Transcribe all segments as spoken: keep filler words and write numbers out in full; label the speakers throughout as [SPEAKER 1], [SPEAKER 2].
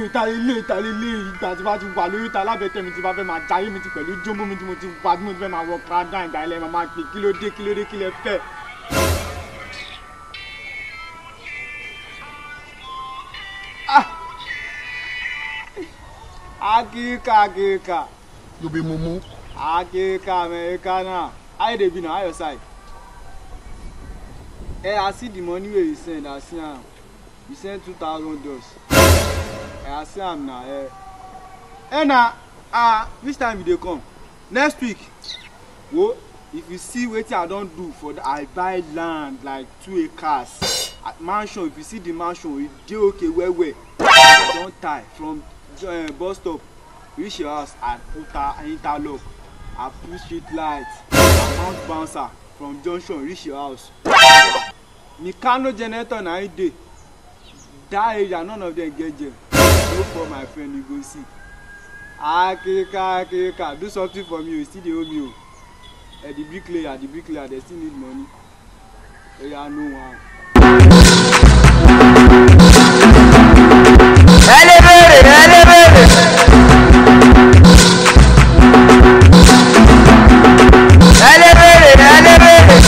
[SPEAKER 1] ìta ilé ìta ilé ìgbà tí bá ti wà lórí ìta lábẹ́tẹ̀ mi ti bá fẹ́ máa jayé mi ti pẹ̀lú jọ́mbó mi tí mo ti wà tí mo ti fẹ́ máa wọ prada ìgbà ilẹ̀ máa máa pè kí ló dé kí ló dé kí lẹ fẹ́. Akirika, Akirika.
[SPEAKER 2] You be mumu.
[SPEAKER 1] Akirika, Americana. How they be now? How your side? Hey, I see the money where you send. I see am. You send two thousand dollars. Hey, I see am now. Hey, hey now. Ah, uh, which time you dey come? Next week. Whoa. If you see what I don't do for the, I buy land like two acres. At mansion. If you see the mansion, it dey okay well well. I don't tie from. Uh, bus stop reach your house and uta interlock and put street light and mount bouncer from junction reach your house. Mechanical generator na it dey that area none of them get gem. No for my friend you go see. Akirika, Akirika, do something for me. You still dey owe me o. Uh, the bricklayer the bricklayer they still need money. Oya no one.
[SPEAKER 3] Elevate, elevate. Elevate, elevate.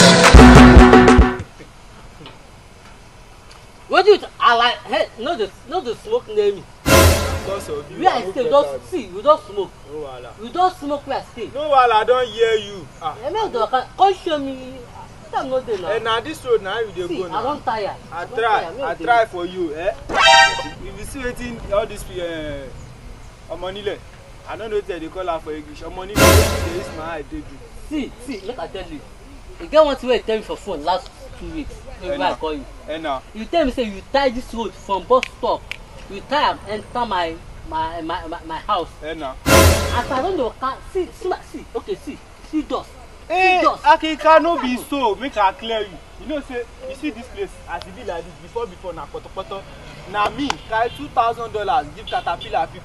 [SPEAKER 4] What do you? I like. Hey, no the no the smoke near me.
[SPEAKER 1] Because of you.
[SPEAKER 4] Where I stay, don't see. You don't smoke.
[SPEAKER 1] No wala.
[SPEAKER 4] You don't smoke where I stay.
[SPEAKER 1] No wala, I don't hear you.
[SPEAKER 4] Ah. Come show me. I'm not there now.
[SPEAKER 1] Eh, now this road now you dey go now.
[SPEAKER 4] I don't tire.
[SPEAKER 1] I try, I try for you, eh? If you see wetin all this uh, Omonile, I don't know what they call her for English. Omonile, they use my eye, they do.
[SPEAKER 4] See, see, look, I tell you. You get one thing where you tell me for phone last two weeks. When I call you.
[SPEAKER 1] Eh, now.
[SPEAKER 4] You tell me say you tie this road from bus stop. You tie and enter my my my my, my house.
[SPEAKER 1] Eh, now.
[SPEAKER 4] As I don't know, see, see, see, okay, see, see dust.
[SPEAKER 1] Hey, Akirika, no be so. Make I clear you. You know, say you see this place as it be like this before before na poto poto. Na me carry two thousand dollars give Caterpillar people.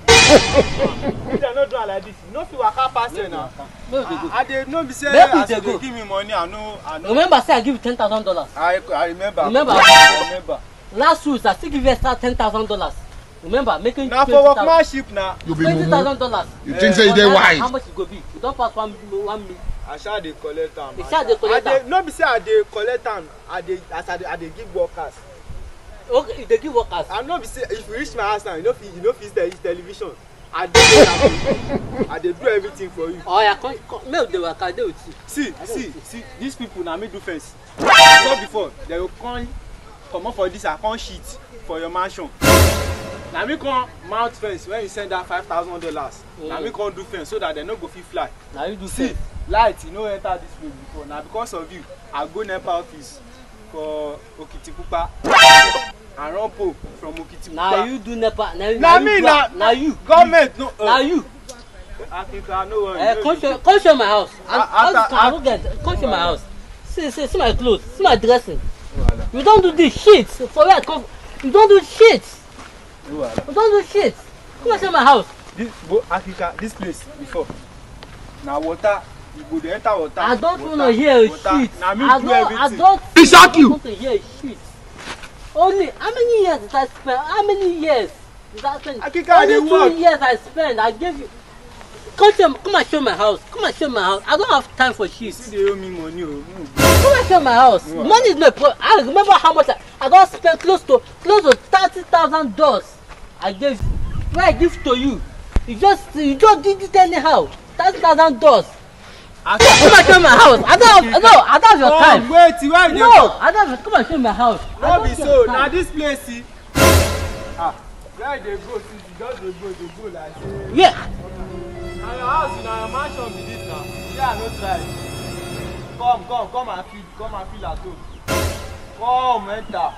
[SPEAKER 1] If they no do like this, you no fit waka pass here now. I dey no be say as you dey give me money, I know. I know.
[SPEAKER 4] Remember, say I give you ten thousand dollars.
[SPEAKER 1] I I remember.
[SPEAKER 4] Remember.
[SPEAKER 1] I remember.
[SPEAKER 4] Last week I still give you extra ten thousand dollars. Remember, making.
[SPEAKER 1] Now for workmanship now.
[SPEAKER 2] You be
[SPEAKER 4] twenty thousand dollars.
[SPEAKER 2] You think say you dey wise?
[SPEAKER 4] How much it go be? You don't pass one one million.
[SPEAKER 1] I shall dey collect am.
[SPEAKER 4] I shall dey collect am.
[SPEAKER 1] No be say I dey collect am. I dey as I dey I dey give workers.
[SPEAKER 4] Okay, if they give workers.
[SPEAKER 1] I no be say if you reach my house now, you no fit you no fit stay use television. I dey I dey do everything for you.
[SPEAKER 4] Oh yeah, come come make the worker dey with you.
[SPEAKER 1] See see see these people na me do fence. Before before they go come comot for this I come shit for your mansion. Na me come mount fence when you send that five thousand dollars. Mm. Na me come do fence so that they no go fit fly.
[SPEAKER 4] Na you do
[SPEAKER 1] see
[SPEAKER 4] fence.
[SPEAKER 1] Light you no enter this place before. Na because of you I go NEPA office for Okitipupa and run pole from Okitipupa.
[SPEAKER 4] Na you do NEPA. Na you.
[SPEAKER 1] Na me na.
[SPEAKER 4] Na you.
[SPEAKER 1] Government no.
[SPEAKER 4] Na you.
[SPEAKER 1] Akirika no worry.
[SPEAKER 4] Eh, come show come show my house. I don't get. Come show my house. See see see my clothes. See my dressing. You don't do this shit. For where I come. You don't do shit. You don't do shit. Come and show my house.
[SPEAKER 1] This Akirika, this place before. Now water, you go there enter water.
[SPEAKER 4] I don't want to hear shit.
[SPEAKER 1] Now me
[SPEAKER 4] I
[SPEAKER 1] do
[SPEAKER 4] don't,
[SPEAKER 1] everything.
[SPEAKER 4] I don't,
[SPEAKER 2] He shock
[SPEAKER 4] I
[SPEAKER 2] you.
[SPEAKER 4] don't want to hear shit. Only how many years did I spend? How many years did I spend?
[SPEAKER 1] Akirika, I dey
[SPEAKER 4] Only
[SPEAKER 1] work.
[SPEAKER 4] two years I spend. I gave you. Come show, come and show my house. Come and show my house. I don't have time for shit.
[SPEAKER 1] See they owe me money. Oh.
[SPEAKER 4] Come and show my house.
[SPEAKER 1] No.
[SPEAKER 4] Money is no problem. I remember how much I, I don't spend close to close to thirty thousand dollars. I gave where I give to you. You just you just did it anyhow. Thirty thousand dollars. Come and show my house. I don't have, no, I don't have your
[SPEAKER 1] Oh,
[SPEAKER 4] time.
[SPEAKER 1] wait, why you
[SPEAKER 4] No, I don't have, come and show my house. I
[SPEAKER 1] no
[SPEAKER 4] don't
[SPEAKER 1] be
[SPEAKER 4] have
[SPEAKER 1] so.
[SPEAKER 4] your
[SPEAKER 1] Now
[SPEAKER 4] time.
[SPEAKER 1] this place see. Ah, where they go? See, you just dey go, dey go like say.
[SPEAKER 4] Yeah.
[SPEAKER 1] Na your house, na your mansion be this now. Yeah, no try. Come, come, come and feel, come and feel at home. Come, enter.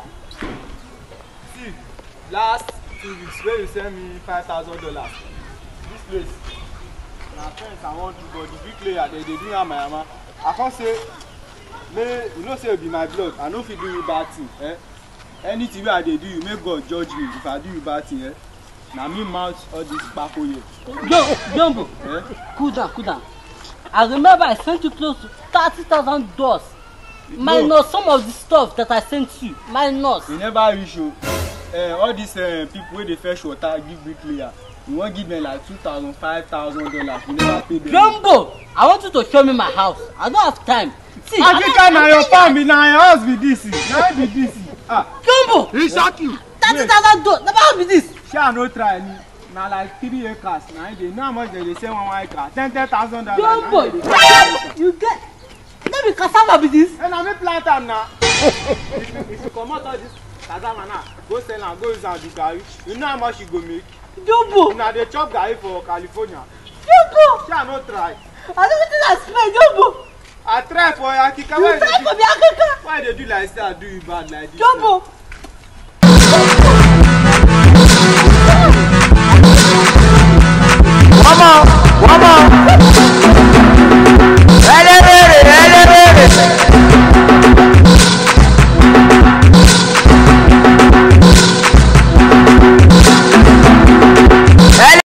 [SPEAKER 1] See, last two weeks when you send me five thousand dollars. This place. Na friends I want to go. The big player, they dey do yama yama. I come say, may you know say it be my blood. I no fit do you bad thing. Eh? Anything wey I dey do you, make God judge me if I do you bad thing. Eh? Na me mount all this kpako here.
[SPEAKER 4] Yo, Jumbo,
[SPEAKER 1] Eh?
[SPEAKER 4] cool down, cool down. I remember I sent you close to thirty thousand dollars. Minus no. Some of the stuff that I sent you. Minus.
[SPEAKER 1] You never reach you. uh, all these uh, people wey dey fetch water give bricklayer, you wan give them like two thousand, five thousand dollars. You never pay them.
[SPEAKER 4] Jumbo, I want you to show me my house. I don't have time. See,
[SPEAKER 1] Akirika na your family, na your house be this. Na be this. Ah.
[SPEAKER 4] Jumbo,
[SPEAKER 2] He shock you.
[SPEAKER 4] thirty thousand dollars. Never have this.
[SPEAKER 1] Shall no try any. Na like three acres. Na they know how much they dey sell one one acre. Ten ten thousand dollars.
[SPEAKER 4] Jumbo, you get. No be cassava be this.
[SPEAKER 1] And I me plant am na. If you comot all this cassava now, go sell am, go use am do garri. You know how much you go make?
[SPEAKER 4] Jumbo.
[SPEAKER 1] Una dey chop garri for California.
[SPEAKER 4] Jumbo.
[SPEAKER 1] Shall no try.
[SPEAKER 4] I don't think I smell Jumbo.
[SPEAKER 1] I try for Akirika.
[SPEAKER 4] You
[SPEAKER 1] Why
[SPEAKER 4] try
[SPEAKER 1] they
[SPEAKER 4] for
[SPEAKER 1] do?
[SPEAKER 4] me, Akirika.
[SPEAKER 1] Why they do like say I do you bad like this?
[SPEAKER 4] Jumbo.
[SPEAKER 3] One more, one more.